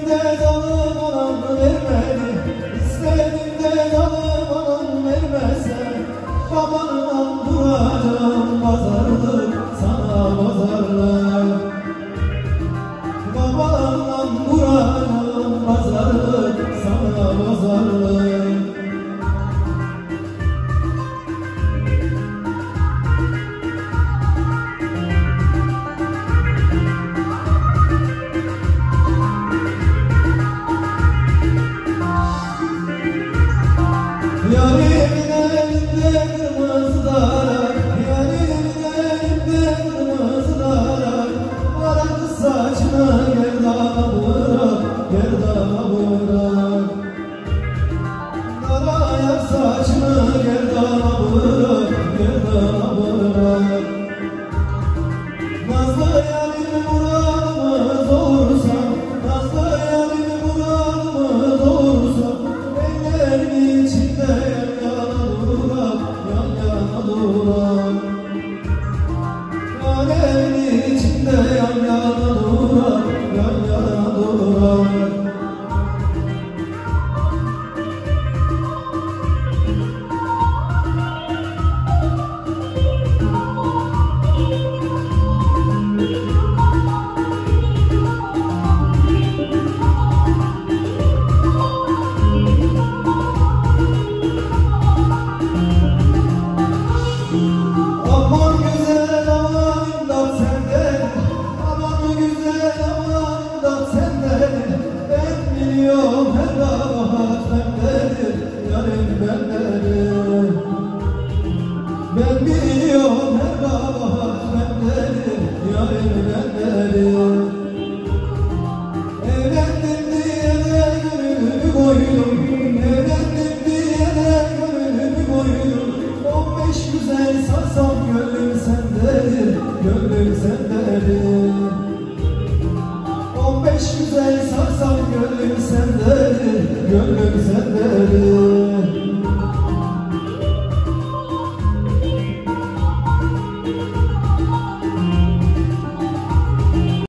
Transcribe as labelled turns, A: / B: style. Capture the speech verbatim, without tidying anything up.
A: de dalım anam vermedi, istedim de dalım anam vermezse, babanla duracağım pazarlık, sana pazarlık. Babanla duracağım pazarlık, sana pazarlık. Yarimin elinde kırmızı dalar, yarimin elinde kırmızı dalar. Bana kız saçını gerdana bırak, gerdana bırak. Daraya saçını gerdana bırak, gerdana bırak. Nazlı yarim muradımı doğursa, nazlı yarim muradımı doğursa, ellerin içinde yan yana durak, yan yana durak. Ellerin içinde yan yana durak, yan yana durak. Aman güzel aman imdat senden, aman güzel aman imdat senden. Ben biliyorum her kabahat bendedir, yarim bendedir. Ben biliyorum her kabahat bendedir, yarim bendedir. Evlendim diye de gönlümü koydum, evlendim diye de gönlümü koydum. On beş güzel sarsam gönlüm sendedir, gönlüm sendedir. On beş güzel sarsam gönlüm sendedir, gönlüm sendedir.